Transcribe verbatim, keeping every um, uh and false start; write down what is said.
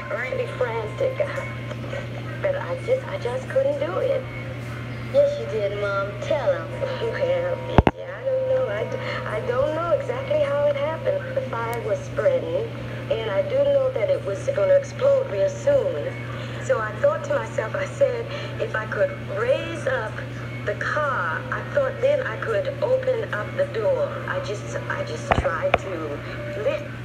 really frantic. But I just, I just couldn't do it. Yes, you did, Mom. Tell him. Well, Gigi, I don't know. I, d- I don't know exactly how it happened. The fire was spreading, and I do know that it was going to explode real soon. So I thought to myself, I said, if I could raise up the car, I thought then I could open up the door. I just, I just tried to lift